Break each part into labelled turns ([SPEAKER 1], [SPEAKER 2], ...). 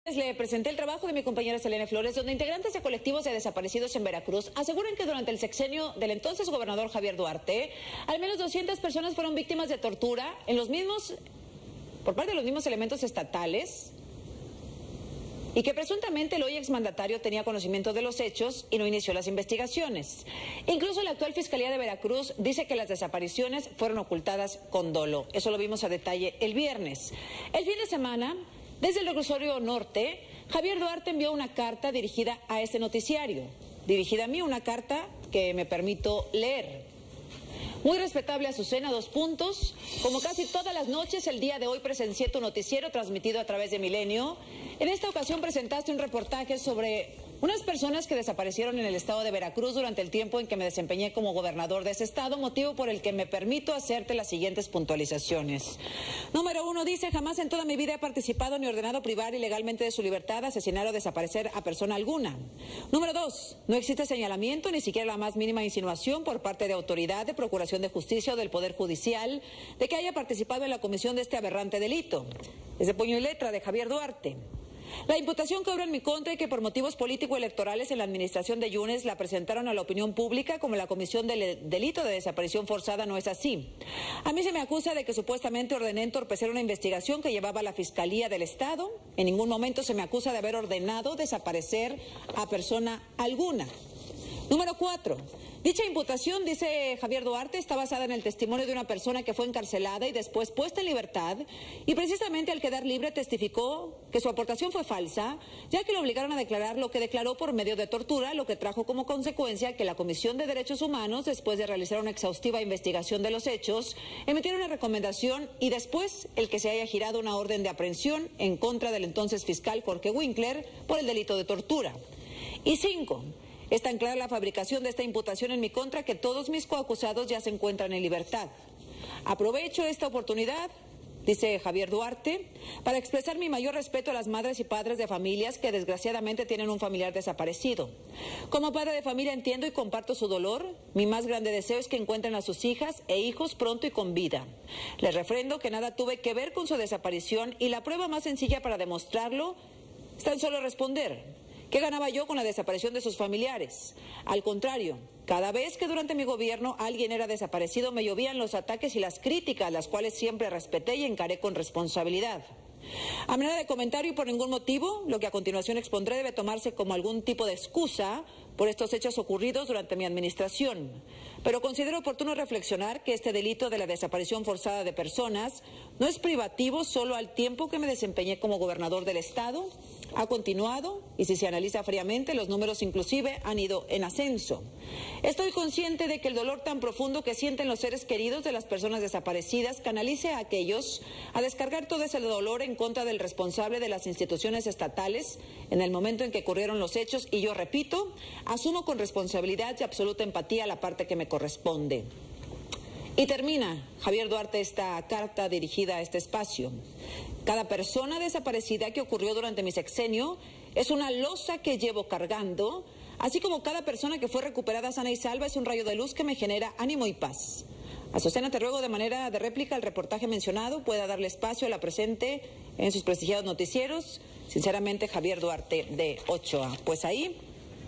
[SPEAKER 1] Le presenté el trabajo de mi compañera Selene Flores, donde integrantes de colectivos de desaparecidos en Veracruz aseguran que durante el sexenio del entonces gobernador Javier Duarte, al menos 200 personas fueron víctimas de tortura por parte de los mismos elementos estatales, y que presuntamente el hoy exmandatario tenía conocimiento de los hechos y no inició las investigaciones. Incluso la actual Fiscalía de Veracruz dice que las desapariciones fueron ocultadas con dolo. Eso lo vimos a detalle el viernes. El fin de semana, desde el reclusorio norte, Javier Duarte envió una carta dirigida a este noticiario, dirigida a mí, una carta que me permito leer. Muy respetable Azucena, 2 puntos. Como casi todas las noches, el día de hoy presencié tu noticiero transmitido a través de Milenio. En esta ocasión presentaste un reportaje sobre unas personas que desaparecieron en el estado de Veracruz durante el tiempo en que me desempeñé como gobernador de ese estado, motivo por el que me permito hacerte las siguientes puntualizaciones. Número 1, dice: jamás en toda mi vida he participado ni ordenado privar ilegalmente de su libertad, asesinar o desaparecer a persona alguna. Número 2, no existe señalamiento, ni siquiera la más mínima insinuación por parte de autoridad de Procuración de Justicia o del Poder Judicial de que haya participado en la comisión de este aberrante delito. Es de puño y letra de Javier Duarte. La imputación que obra en mi contra y que por motivos político-electorales en la administración de Yunes la presentaron a la opinión pública como la comisión del delito de desaparición forzada no es así. A mí se me acusa de que supuestamente ordené entorpecer una investigación que llevaba la Fiscalía del Estado. En ningún momento se me acusa de haber ordenado desaparecer a persona alguna. Número 4. Dicha imputación, dice Javier Duarte, está basada en el testimonio de una persona que fue encarcelada y después puesta en libertad, y precisamente al quedar libre testificó que su aportación fue falsa, ya que lo obligaron a declarar lo que declaró por medio de tortura, lo que trajo como consecuencia que la Comisión de Derechos Humanos, después de realizar una exhaustiva investigación de los hechos, emitiera una recomendación y después el que se haya girado una orden de aprehensión en contra del entonces fiscal Jorge Winkler por el delito de tortura. Y 5. Es tan clara la fabricación de esta imputación en mi contra que todos mis coacusados ya se encuentran en libertad. Aprovecho esta oportunidad, dice Javier Duarte, para expresar mi mayor respeto a las madres y padres de familias que desgraciadamente tienen un familiar desaparecido. Como padre de familia entiendo y comparto su dolor. Mi más grande deseo es que encuentren a sus hijas e hijos pronto y con vida. Les refrendo que nada tuve que ver con su desaparición y la prueba más sencilla para demostrarlo es tan solo responder: ¿qué ganaba yo con la desaparición de sus familiares? Al contrario, cada vez que durante mi gobierno alguien era desaparecido me llovían los ataques y las críticas, las cuales siempre respeté y encaré con responsabilidad. A manera de comentario y por ningún motivo, lo que a continuación expondré debe tomarse como algún tipo de excusa por estos hechos ocurridos durante mi administración. Pero considero oportuno reflexionar que este delito de la desaparición forzada de personas no es privativo solo al tiempo que me desempeñé como gobernador del estado. Ha continuado y si se analiza fríamente, los números inclusive han ido en ascenso. Estoy consciente de que el dolor tan profundo que sienten los seres queridos de las personas desaparecidas canalice a aquellos a descargar todo ese dolor en contra del responsable de las instituciones estatales en el momento en que ocurrieron los hechos, y yo repito, asumo con responsabilidad y absoluta empatía la parte que me corresponde. Y termina Javier Duarte esta carta dirigida a este espacio. Cada persona desaparecida que ocurrió durante mi sexenio es una losa que llevo cargando, así como cada persona que fue recuperada sana y salva es un rayo de luz que me genera ánimo y paz. Azucena, te ruego de manera de réplica el reportaje mencionado pueda darle espacio a la presente en sus prestigiados noticieros. Sinceramente, Javier Duarte de Ochoa. Pues ahí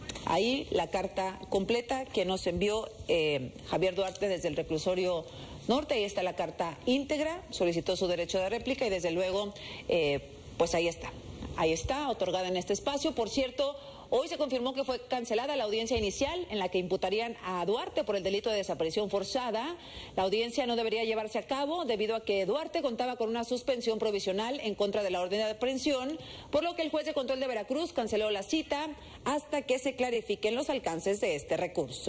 [SPEAKER 1] la carta completa que nos envió Javier Duarte desde el reclusorio norte. Ahí está la carta íntegra, solicitó su derecho de réplica y desde luego, pues ahí está, otorgada en este espacio. Por cierto, hoy se confirmó que fue cancelada la audiencia inicial en la que imputarían a Duarte por el delito de desaparición forzada. La audiencia no debería llevarse a cabo debido a que Duarte contaba con una suspensión provisional en contra de la orden de aprehensión, por lo que el juez de control de Veracruz canceló la cita hasta que se clarifiquen los alcances de este recurso.